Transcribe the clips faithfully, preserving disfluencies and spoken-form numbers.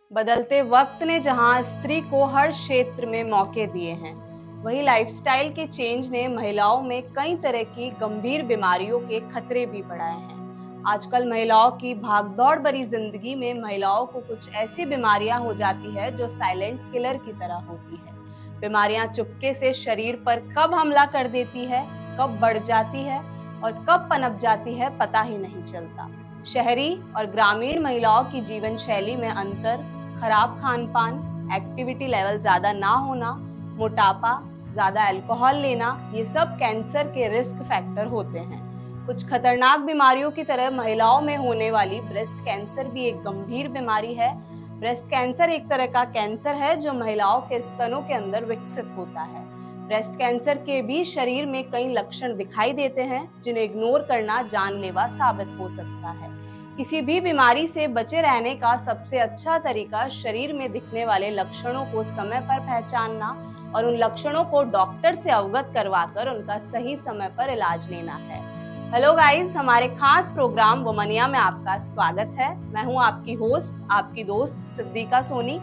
बदलते वक्त ने जहां स्त्री को हर क्षेत्र में मौके दिए हैं, वहीं लाइफस्टाइल के चेंज ने महिलाओं में कई तरह की गंभीर बीमारियों के खतरे भी बढ़ाए हैं। आजकल महिलाओं की भागदौड़ भरी जिंदगी में महिलाओं को कुछ ऐसी बीमारियां हो जाती है जो साइलेंट किलर की तरह होती है। बीमारियां चुपके से शरीर पर कब हमला कर देती है, कब बढ़ जाती है और कब पनप जाती है, पता ही नहीं चलता। शहरी और ग्रामीण महिलाओं की जीवन शैली में अंतर, खराब खान पान, एक्टिविटी लेवल ज्यादा ना होना, मोटापा, ज्यादा अल्कोहल लेना, ये सब कैंसर के रिस्क फैक्टर होते हैं। कुछ खतरनाक बीमारियों की तरह महिलाओं में होने वाली ब्रेस्ट कैंसर भी एक गंभीर बीमारी है। ब्रेस्ट कैंसर एक तरह का कैंसर है जो महिलाओं के स्तनों के अंदर विकसित होता है। ब्रेस्ट कैंसर के भी शरीर में कई लक्षण दिखाई देते हैं जिन्हें इग्नोर करना जानलेवा साबित हो सकता है। किसी भी बीमारी से बचे रहने का सबसे अच्छा तरीका शरीर में दिखने वाले लक्षणों को समय पर पहचानना और उन लक्षणों को डॉक्टर से अवगत करवाकर उनका सही समय पर इलाज लेना है। हेलो गाइस, हमारे खास प्रोग्राम वुमनिया में आपका स्वागत है। मैं हूं आपकी होस्ट, आपकी दोस्त सिद्दीका सोनी।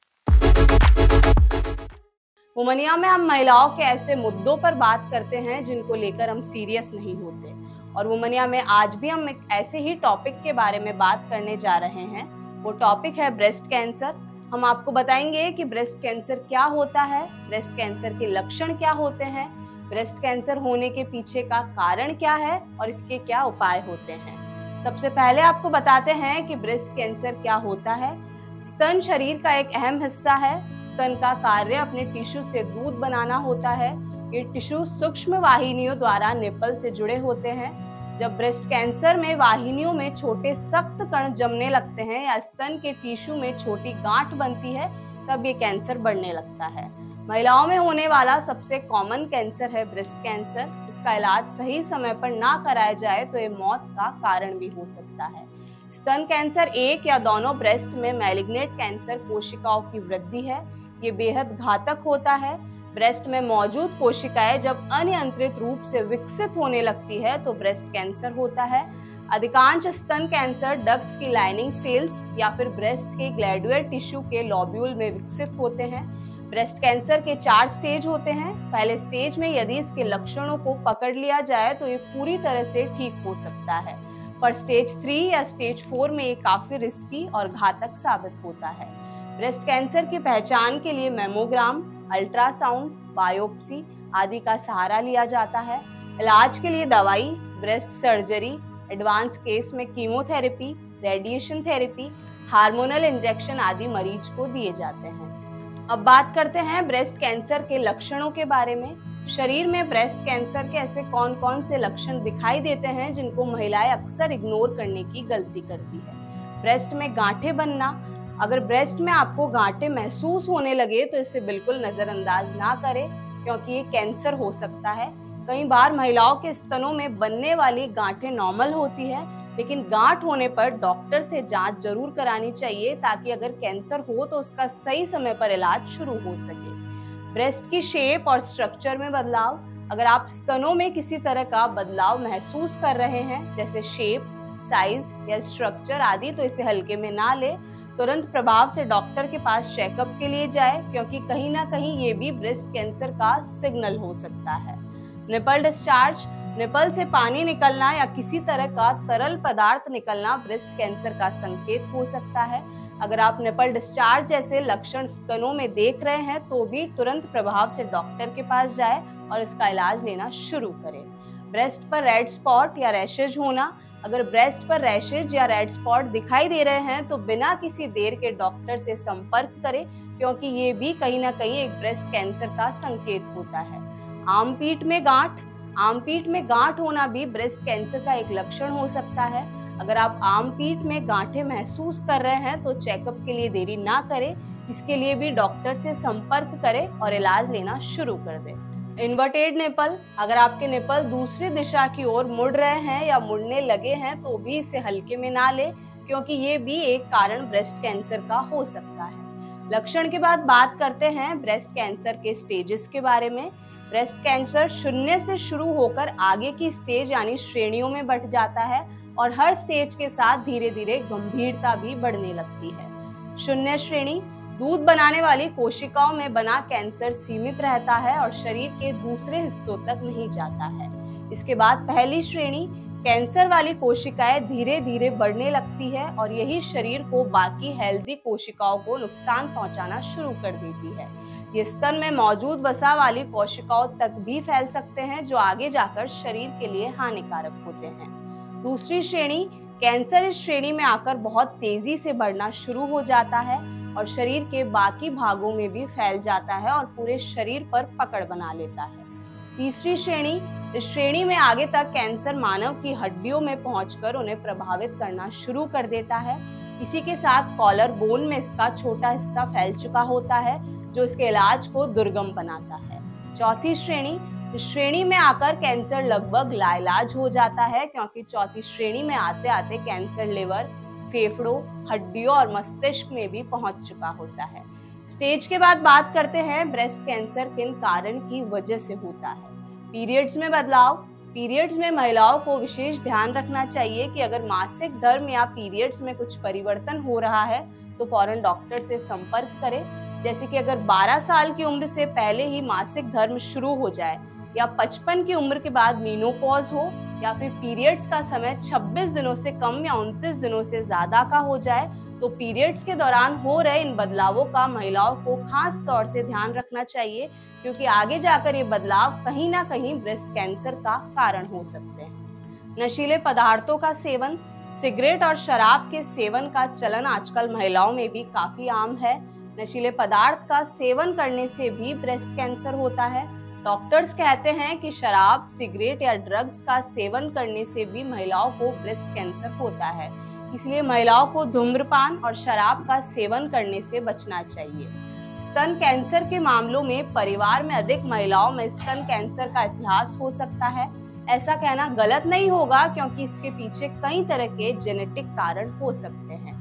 वुमनिया में हम महिलाओं के ऐसे मुद्दों पर बात करते हैं जिनको लेकर हम सीरियस नहीं होते, और वुमनिया में आज भी हम एक ऐसे ही टॉपिक के बारे में बात करने जा रहे हैं। वो टॉपिक है ब्रेस्ट कैंसर। हम आपको बताएंगे कि ब्रेस्ट कैंसर क्या होता है, ब्रेस्ट कैंसर के लक्षण क्या होते हैं, ब्रेस्ट कैंसर होने के पीछे का कारण क्या है और इसके क्या उपाय होते हैं। सबसे पहले आपको बताते हैं कि ब्रेस्ट कैंसर क्या होता है। स्तन शरीर का एक अहम हिस्सा है। स्तन का कार्य अपने टिश्यू से दूध बनाना होता है। ये टिश्यू सूक्ष्म वाहिनियों द्वारा निपल से जुड़े होते हैं। जब ब्रेस्ट कैंसर में वाहिनियों में छोटे सख्त कण जमने लगते हैं या स्तन के टिश्यू में छोटी गांठ बनती है, तब ये कैंसर बढ़ने लगता है। महिलाओं में होने वाला सबसे कॉमन कैंसर है ब्रेस्ट कैंसर। इसका इलाज सही समय पर ना कराया जाए तो ये मौत का कारण भी हो सकता है। स्तन कैंसर एक या दोनों ब्रेस्ट में मैलिग्नेंट कैंसर कोशिकाओं की वृद्धि है। ये बेहद घातक होता है। ब्रेस्ट में मौजूद कोशिकाएं जब अनियंत्रित रूप से विकसित होने लगती है तो ब्रेस्ट कैंसर होता है। अधिकांश स्तन कैंसर डक्ट्स की लाइनिंग सेल्स या फिर ब्रेस्ट के ग्लैंडुलर टिश्यू के लॉब्यूल में विकसित होते हैं। ब्रेस्ट कैंसर के चार स्टेज होते हैं। पहले स्टेज में यदि इसके लक्षणों को पकड़ लिया जाए तो ये पूरी तरह से ठीक हो सकता है, पर स्टेज थ्री या स्टेज फोर में ये काफी रिस्की और घातक साबित होता है। ब्रेस्ट कैंसर की पहचान के लिए मेमोग्राम, अल्ट्रासाउंड, बायोप्सी आदि का सहारा लिया जाता है। इलाज के लिए दवाई, ब्रेस्ट सर्जरी, एडवांस केस में chemotherapy, radiation therapy, hormonal injection आदि मरीज को दिए जाते हैं। अब बात करते हैं ब्रेस्ट कैंसर के लक्षणों के बारे में। शरीर में ब्रेस्ट कैंसर के ऐसे कौन कौन से लक्षण दिखाई देते हैं जिनको महिलाएं अक्सर इग्नोर करने की गलती करती है। ब्रेस्ट में गांठें बनना। अगर ब्रेस्ट में आपको गांठें महसूस होने लगे तो इसे बिल्कुल नजरअंदाज ना करें, क्योंकि ये कैंसर हो सकता है। कई बार महिलाओं के स्तनों में बनने वाली गांठें नॉर्मल होती है, लेकिन गांठ होने पर डॉक्टर से जांच जरूर करानी चाहिए ताकि अगर कैंसर हो तो उसका सही समय पर इलाज शुरू हो सके। ब्रेस्ट की शेप और स्ट्रक्चर में बदलाव। अगर आप स्तनों में किसी तरह का बदलाव महसूस कर रहे हैं, जैसे शेप, साइज या स्ट्रक्चर आदि, तो इसे हल्के में ना ले। तुरंत प्रभाव से डॉक्टर के पास चेकअप के लिए जाए, क्योंकि कहीं ना कहीं ये भी ब्रेस्ट कैंसर का सिग्नल हो सकता है। Nipple discharge. निपल से पानी निकलना या किसी तरह का तरल पदार्थ निकलना ब्रेस्ट कैंसर का संकेत हो सकता है। अगर आप निपल डिस्चार्ज जैसे लक्षण स्तनों में देख रहे हैं तो भी तुरंत प्रभाव से डॉक्टर के पास जाए और इसका इलाज लेना शुरू करें। ब्रेस्ट पर रेड स्पॉट या रैशेज होना। अगर ब्रेस्ट पर रैशेज या रेड स्पॉट दिखाई दे रहे हैं तो बिना किसी देर के डॉक्टर से संपर्क करें, क्योंकि ये भी कहीं ना कहीं एक ब्रेस्ट कैंसर का संकेत होता है। आर्मपीट में गांठ। आर्मपीट में गांठ होना भी ब्रेस्ट कैंसर का एक लक्षण हो सकता है। अगर आप आर्मपीट में गांठें महसूस कर रहे हैं तो चेकअप के लिए देरी ना करें। इसके लिए भी डॉक्टर से संपर्क करें और इलाज लेना शुरू कर दें। Inverted nipple. अगर आपके निपल दूसरी दिशा की ओर मुड़ रहे हैं या मुड़ने लगे हैं तो भी इसे हल्के में ना ले, क्योंकि ये भी एक कारण ब्रेस्ट कैंसर का हो सकता है। लक्षण के बाद बात करते हैं ब्रेस्ट कैंसर के स्टेजेस के बारे में। ब्रेस्ट कैंसर शून्य से शुरू होकर आगे की स्टेज यानी श्रेणियों में बढ़ जाता है और हर स्टेज के साथ धीरे धीरे गंभीरता भी बढ़ने लगती है। शून्य श्रेणी, दूध बनाने वाली कोशिकाओं में बना कैंसर सीमित रहता है और शरीर के दूसरे हिस्सों तक नहीं जाता है। इसके बाद पहली श्रेणी, कैंसर वाली कोशिकाएं धीरे धीरे बढ़ने लगती है और यही शरीर को बाकी हेल्दी कोशिकाओं को नुकसान पहुंचाना शुरू कर देती है। ये स्तन में मौजूद वसा वाली कोशिकाओं तक भी फैल सकते हैं, जो आगे जाकर शरीर के लिए हानिकारक होते हैं। दूसरी श्रेणी, कैंसर इस श्रेणी में आकर बहुत तेजी से बढ़ना शुरू हो जाता है और शरीर के बाकी भागों में भी फैल जाता है और पूरे शरीर पर पकड़ बना लेता है। तीसरी श्रेणी, इस श्रेणी में आगे तक कैंसर मानव की हड्डियों में पहुंचकर उन्हें प्रभावित करना शुरू कर देता है। इसी के साथ कॉलर बोन में इसका छोटा हिस्सा फैल चुका होता है, जो इसके इलाज को दुर्गम बनाता है। चौथी श्रेणी, इस श्रेणी में आकर कैंसर लगभग लाइलाज हो जाता है, क्योंकि चौथी श्रेणी में आते आते कैंसर लिवर, फेफड़ों, हड्डियों और मस्तिष्क में भी पहुंच चुका होता है। स्टेज के बाद बात करते हैं ब्रेस्ट कैंसर किन कारण की वजह से होता है। पीरियड्स में बदलाव। पीरियड्स में महिलाओं को विशेष ध्यान रखना चाहिए कि अगर मासिक धर्म या पीरियड्स में कुछ परिवर्तन हो रहा है तो फौरन डॉक्टर से संपर्क करें। जैसे कि अगर बारह साल की उम्र से पहले ही मासिक धर्म शुरू हो जाए, या पचपन की उम्र के बाद मीनोपॉज हो, या फिर पीरियड्स का समय छब्बीस दिनों से कम या उनतीस दिनों से ज्यादा का हो जाए, तो पीरियड्स के दौरान हो रहे इन बदलावों का महिलाओं को खास तौर से ध्यान रखना चाहिए, क्योंकि आगे जाकर ये बदलाव कहीं ना कहीं ब्रेस्ट कैंसर का कारण हो सकते हैं। नशीले पदार्थों का सेवन। सिगरेट और शराब के सेवन का चलन आजकल महिलाओं में भी काफी आम है। नशीले पदार्थ का सेवन करने से भी ब्रेस्ट कैंसर होता है। डॉक्टर्स कहते हैं कि शराब, सिगरेट या ड्रग्स का सेवन करने से भी महिलाओं को ब्रेस्ट कैंसर होता है। इसलिए महिलाओं को धूम्रपान और शराब का सेवन करने से बचना चाहिए। स्तन कैंसर के मामलों में परिवार में अधिक महिलाओं में स्तन कैंसर का इतिहास हो सकता है। ऐसा कहना गलत नहीं होगा, क्योंकि इसके पीछे कई तरह के जेनेटिक कारण हो सकते हैं।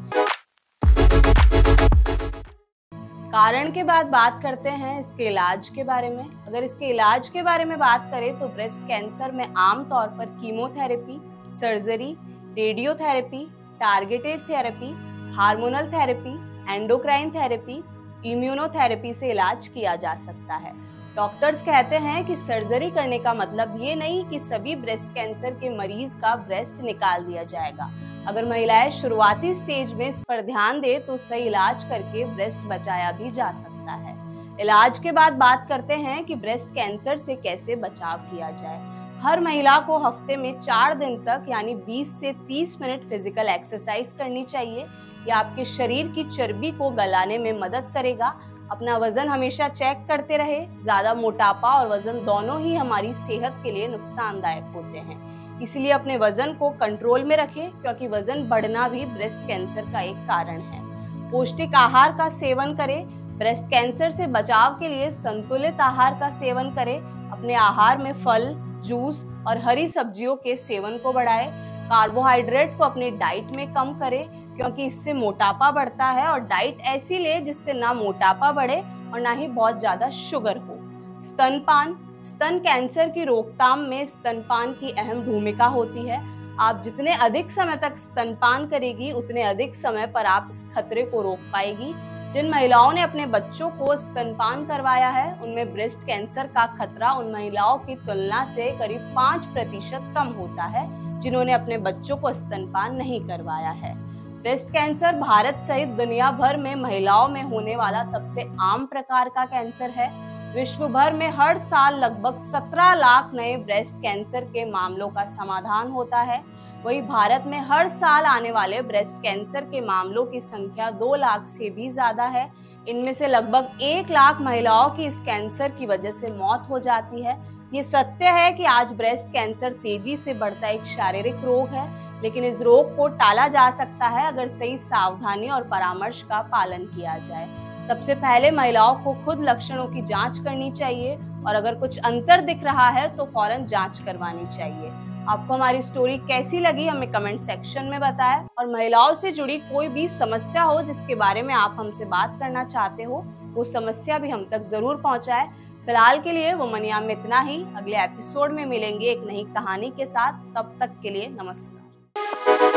कारण के बाद बात करते हैं इसके इलाज के बारे में। अगर इसके इलाज के बारे में बात करें तो ब्रेस्ट कैंसर में आमतौर पर chemotherapy, surgery, radiotherapy, targeted therapy, hormonal therapy, endocrine therapy, immunotherapy से इलाज किया जा सकता है। डॉक्टर्स कहते हैं कि सर्जरी करने का मतलब ये नहीं कि सभी ब्रेस्ट कैंसर के मरीज का ब्रेस्ट निकाल दिया जाएगा। अगर महिलाएं शुरुआती स्टेज में इस पर ध्यान दे तो सही इलाज करके ब्रेस्ट बचाया भी जा सकता है। इलाज के बाद बात करते हैं कि ब्रेस्ट कैंसर से कैसे बचाव किया जाए। हर महिला को हफ्ते में चार दिन तक यानी बीस से तीस मिनट फिजिकल एक्सरसाइज करनी चाहिए। यह आपके शरीर की चर्बी को गलाने में मदद करेगा। अपना वजन हमेशा चेक करते रहे। ज्यादा मोटापा और वजन दोनों ही हमारी सेहत के लिए नुकसानदायक होते हैं, इसलिए अपने वजन को कंट्रोल में रखें, क्योंकि वजन बढ़ना भी ब्रेस्ट कैंसर का एक कारण है। पौष्टिक आहार का सेवन करें। ब्रेस्ट कैंसर से बचाव के लिए संतुलित आहार का सेवन करें। अपने आहार में फल, जूस और हरी सब्जियों के सेवन को बढ़ाएं। कार्बोहाइड्रेट को अपनी डाइट में कम करें, क्योंकि इससे मोटापा बढ़ता है, और डाइट ऐसी ले जिससे ना मोटापा बढ़े और ना ही बहुत ज्यादा शुगर हो। स्तनपान। स्तन कैंसर की रोकथाम में स्तनपान की अहम भूमिका होती है। आप जितने अधिक समय तक स्तनपान करेगी, उतने अधिक समय पर आप इस खतरे को रोक पाएगी। जिन महिलाओं ने अपने बच्चों को स्तनपान करवाया है, उनमें ब्रेस्ट कैंसर का खतरा उन महिलाओं की तुलना से करीब पाँच प्रतिशत कम होता है जिन्होंने अपने बच्चों को स्तनपान नहीं करवाया है। ब्रेस्ट कैंसर भारत सहित दुनिया भर में महिलाओं में होने वाला सबसे आम प्रकार का कैंसर है। विश्व भर में हर साल लगभग सत्रह लाख नए ब्रेस्ट कैंसर के मामलों का समाधान होता है। वहीं भारत में हर साल आने वाले ब्रेस्ट कैंसर के मामलों की संख्या दो लाख से भी ज्यादा है। इनमें से लगभग एक लाख महिलाओं की इस कैंसर की वजह से मौत हो जाती है। ये सत्य है कि आज ब्रेस्ट कैंसर तेजी से बढ़ता एक शारीरिक रोग है, लेकिन इस रोग को टाला जा सकता है अगर सही सावधानी और परामर्श का पालन किया जाए। सबसे पहले महिलाओं को खुद लक्षणों की जांच करनी चाहिए, और अगर कुछ अंतर दिख रहा है तो फौरन जांच करवानी चाहिए। आपको हमारी स्टोरी कैसी लगी हमें कमेंट सेक्शन में बताएं, और महिलाओं से जुड़ी कोई भी समस्या हो जिसके बारे में आप हमसे बात करना चाहते हो, वो समस्या भी हम तक जरूर पहुंचाएं। फिलहाल के लिए वुमनियम में इतना ही। अगले एपिसोड में मिलेंगे एक नई कहानी के साथ। तब तक के लिए नमस्कार।